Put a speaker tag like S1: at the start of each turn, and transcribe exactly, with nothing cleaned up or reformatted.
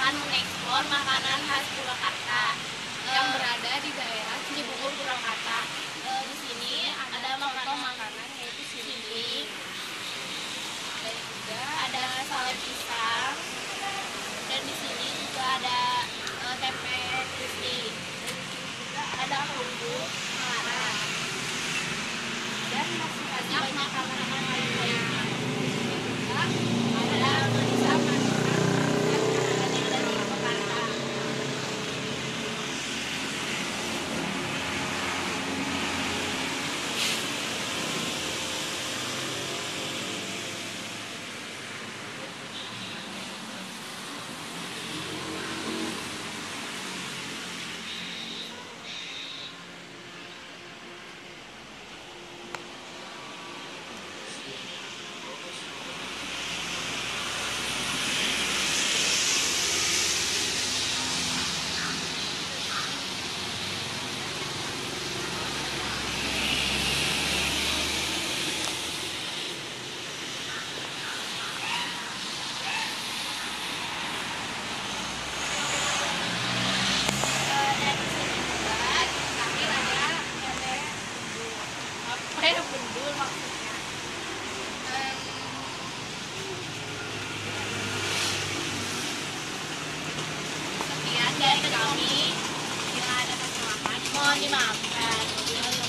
S1: akan mengeksplor makanan khas Purwakarta yang berada di daerah Cibungur, Purwakarta. E, di sini ada makanan makanan yaitu simping, dan juga ada sate pisang, dan di sini juga ada e, tempe crispy, dan di sini juga ada kerupuk Malarang, dan masih banyak makanan lainnya. Di sini juga ada manisan manisan dan makanan yang dari Jakarta. Bendul maksudnya. Um, Sekian dari kami. Bila ada kesalahan, mohon dimaafkan.